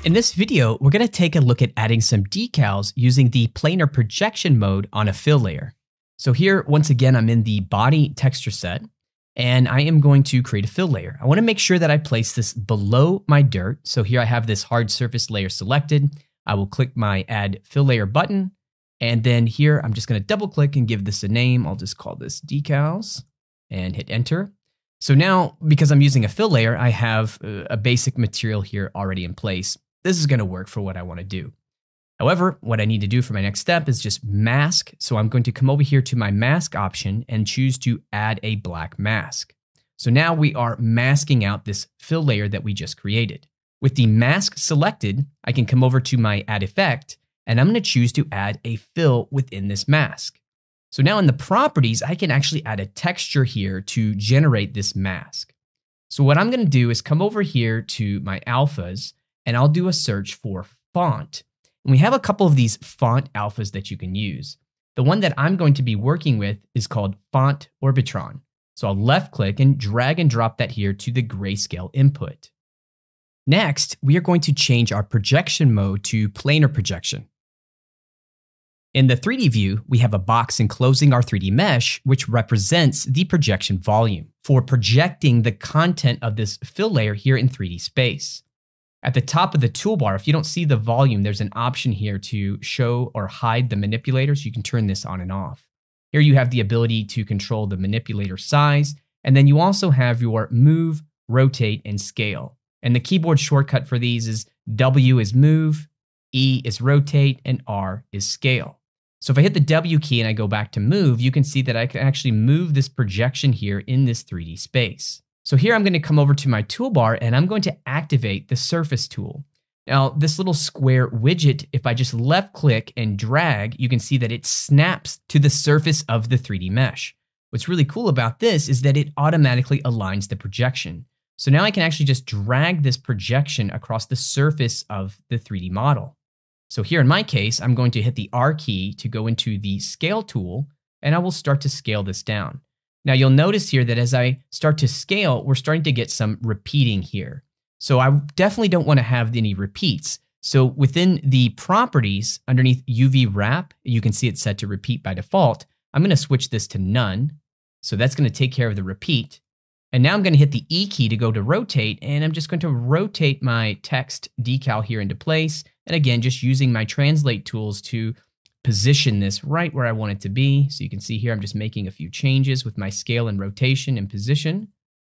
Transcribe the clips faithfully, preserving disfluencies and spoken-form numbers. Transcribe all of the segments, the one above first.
In this video, we're going to take a look at adding some decals using the planar projection mode on a fill layer. So here, once again, I'm in the body texture set, and I am going to create a fill layer. I want to make sure that I place this below my dirt. So here I have this hard surface layer selected. I will click my add fill layer button. And then here, I'm just going to double click and give this a name. I'll just call this decals and hit enter. So now, because I'm using a fill layer, I have a basic material here already in place. This is going to work for what I want to do. However, what I need to do for my next step is just mask. So I'm going to come over here to my mask option and choose to add a black mask. So now we are masking out this fill layer that we just created. With the mask selected, I can come over to my add effect, and I'm going to choose to add a fill within this mask. So now in the properties, I can actually add a texture here to generate this mask. So what I'm going to do is come over here to my alphas, and I'll do a search for font. And we have a couple of these font alphas that you can use. The one that I'm going to be working with is called Font Orbitron. So I'll left click and drag and drop that here to the grayscale input. Next, we are going to change our projection mode to planar projection. In the three D view, we have a box enclosing our three D mesh, which represents the projection volume for projecting the content of this fill layer here in three D space. At the top of the toolbar, if you don't see the volume, there's an option here to show or hide the manipulators. You can turn this on and off. Here you have the ability to control the manipulator size, and then you also have your move, rotate, and scale. And the keyboard shortcut for these is W is move, E is rotate, and R is scale. So if I hit the W key and I go back to move, you can see that I can actually move this projection here in this three D space. So here I'm going to come over to my toolbar and I'm going to activate the surface tool. Now this little square widget, if I just left click and drag, you can see that it snaps to the surface of the three D mesh. What's really cool about this is that it automatically aligns the projection. So now I can actually just drag this projection across the surface of the three D model. So here in my case, I'm going to hit the R key to go into the scale tool, and I will start to scale this down. Now you'll notice here that as I start to scale, we're starting to get some repeating here. So I definitely don't want to have any repeats. So within the properties underneath U V wrap, you can see it's set to repeat by default. I'm going to switch this to none. So that's going to take care of the repeat. And now I'm going to hit the E key to go to rotate, and I'm just going to rotate my text decal here into place. And again, just using my translate tools to position this right where I want it to be. So you can see here, I'm just making a few changes with my scale and rotation and position.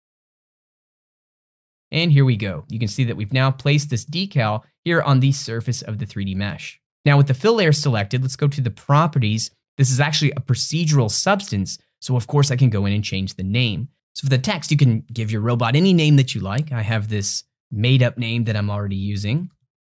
And here we go. You can see that we've now placed this decal here on the surface of the three D mesh. Now with the fill layer selected, let's go to the properties. This is actually a procedural substance. So of course I can go in and change the name. So for the text, you can give your robot any name that you like. I have this made up name that I'm already using.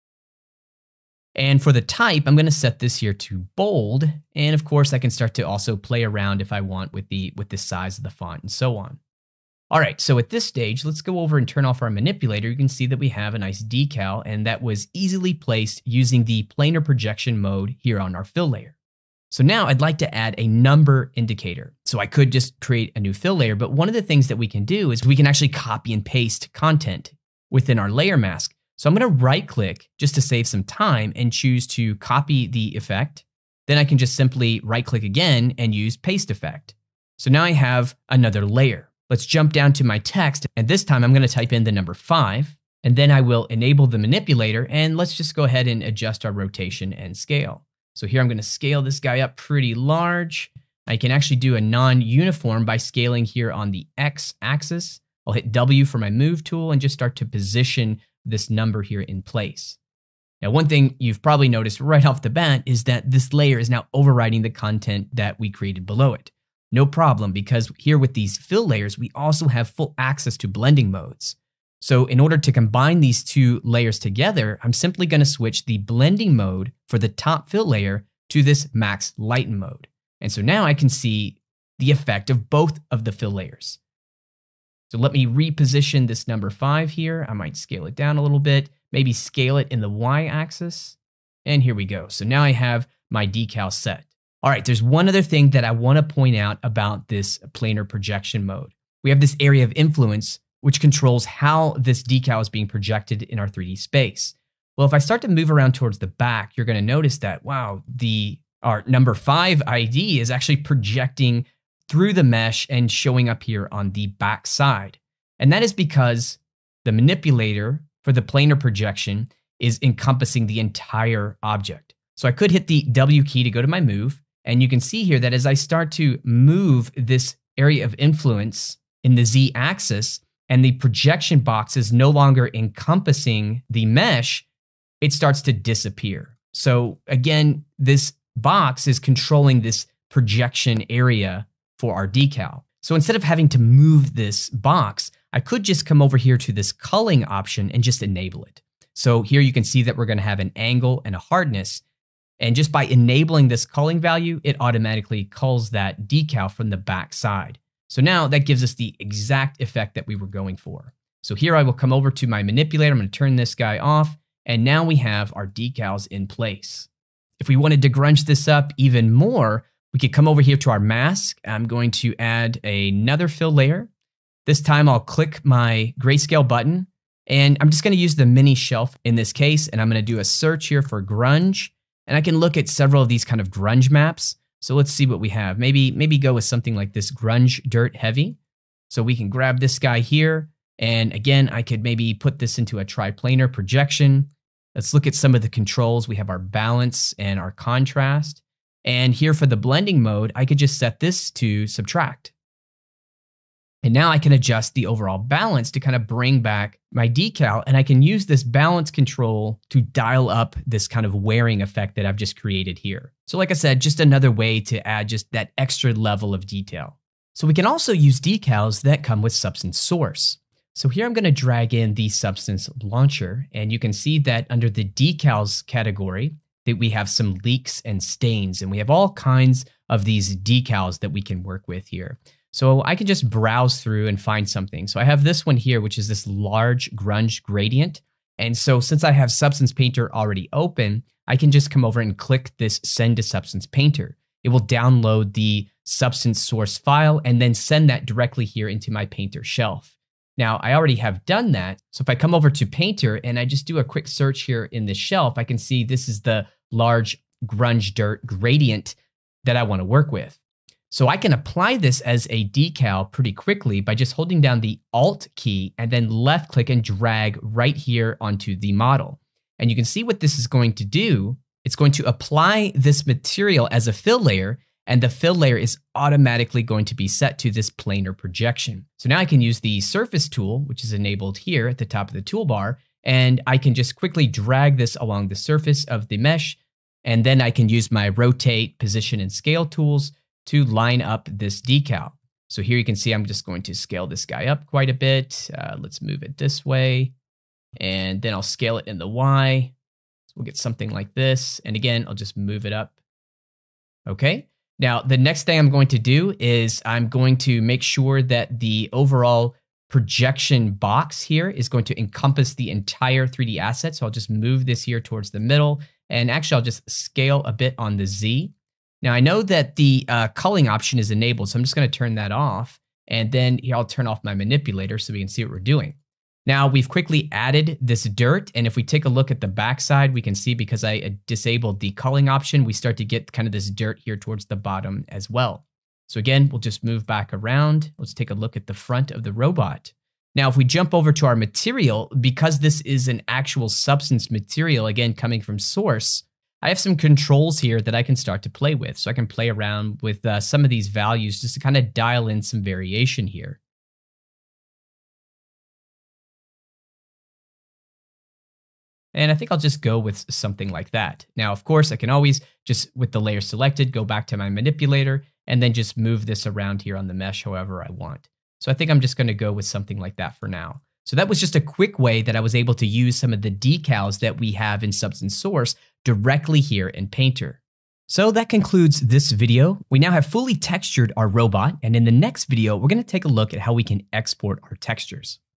And for the type, I'm going to set this here to bold. And of course, I can start to also play around if I want with the, with the size of the font and so on. All right, so at this stage, let's go over and turn off our manipulator. You can see that we have a nice decal, and that was easily placed using the planar projection mode here on our fill layer. So now I'd like to add a number indicator. So I could just create a new fill layer, but one of the things that we can do is we can actually copy and paste content within our layer mask. So I'm going to right click just to save some time and choose to copy the effect. Then I can just simply right click again and use paste effect. So now I have another layer. Let's jump down to my text, and this time I'm going to type in the number five, and then I will enable the manipulator, and let's just go ahead and adjust our rotation and scale. So here I'm going to scale this guy up pretty large. I can actually do a non-uniform by scaling here on the X axis. I'll hit W for my move tool and just start to position this number here in place. Now, one thing you've probably noticed right off the bat is that this layer is now overriding the content that we created below it. No problem, because here with these fill layers, we also have full access to blending modes. So in order to combine these two layers together, I'm simply going to switch the blending mode for the top fill layer to this max lighten mode. And so now I can see the effect of both of the fill layers. So let me reposition this number five here. I might scale it down a little bit, maybe scale it in the Y axis. And here we go. So now I have my decal set. All right, there's one other thing that I want to point out about this planar projection mode. We have this area of influence which controls how this decal is being projected in our three D space. Well, if I start to move around towards the back, you're going to notice that, wow, the our number five I D is actually projecting through the mesh and showing up here on the back side. And that is because the manipulator for the planar projection is encompassing the entire object. So I could hit the W key to go to my move, and you can see here that as I start to move this area of influence in the Z axis, and the projection box is no longer encompassing the mesh, it starts to disappear. So again, this box is controlling this projection area for our decal. So instead of having to move this box, I could just come over here to this culling option and just enable it. So here you can see that we're going to have an angle and a hardness. And just by enabling this culling value, it automatically culls that decal from the back side. So now that gives us the exact effect that we were going for. So here I will come over to my manipulator. I'm going to turn this guy off. And now we have our decals in place. If we wanted to grunge this up even more, we could come over here to our mask. I'm going to add another fill layer. This time I'll click my grayscale button, and I'm just going to use the mini shelf in this case, and I'm going to do a search here for grunge, and I can look at several of these kind of grunge maps. So let's see what we have. Maybe, maybe go with something like this grunge dirt heavy. So we can grab this guy here, and again, I could maybe put this into a triplanar projection. Let's look at some of the controls. We have our balance and our contrast. And here for the blending mode, I could just set this to subtract. And now I can adjust the overall balance to kind of bring back my decal, and I can use this balance control to dial up this kind of wearing effect that I've just created here. So like I said, just another way to add just that extra level of detail. So we can also use decals that come with Substance Source. So here I'm going to drag in the Substance launcher, and you can see that under the decals category that we have some leaks and stains, and we have all kinds of these decals that we can work with here. So I can just browse through and find something. So I have this one here, which is this large grunge gradient. And so since I have Substance Painter already open, I can just come over and click this Send to Substance Painter. It will download the Substance Source file and then send that directly here into my Painter shelf. Now, I already have done that. So if I come over to Painter and I just do a quick search here in the shelf, I can see this is the large grunge dirt gradient that I want to work with. So I can apply this as a decal pretty quickly by just holding down the Alt key and then left click and drag right here onto the model. And you can see what this is going to do. It's going to apply this material as a fill layer, and the fill layer is automatically going to be set to this planar projection. So now I can use the surface tool, which is enabled here at the top of the toolbar, and I can just quickly drag this along the surface of the mesh, and then I can use my rotate, position, and scale tools to line up this decal. So here you can see I'm just going to scale this guy up quite a bit. Uh, let's move it this way, and then I'll scale it in the Y. So we'll get something like this, and again, I'll just move it up. Okay. Now, the next thing I'm going to do is I'm going to make sure that the overall projection box here is going to encompass the entire three D asset. So I'll just move this here towards the middle, and actually I'll just scale a bit on the Z. Now I know that the uh, culling option is enabled, so I'm just going to turn that off, and then here I'll turn off my manipulator so we can see what we're doing. Now we've quickly added this dirt, and if we take a look at the backside, we can see because I uh, disabled the culling option, we start to get kind of this dirt here towards the bottom as well. So again, we'll just move back around. Let's take a look at the front of the robot. Now, if we jump over to our material, because this is an actual substance material, again, coming from source, I have some controls here that I can start to play with. So I can play around with uh, some of these values just to kind of dial in some variation here. And I think I'll just go with something like that. Now, of course, I can always just, with the layer selected, go back to my manipulator and then just move this around here on the mesh however I want. So I think I'm just going to go with something like that for now. So that was just a quick way that I was able to use some of the decals that we have in Substance Source directly here in Painter. So that concludes this video. We now have fully textured our robot, and in the next video, we're going to take a look at how we can export our textures.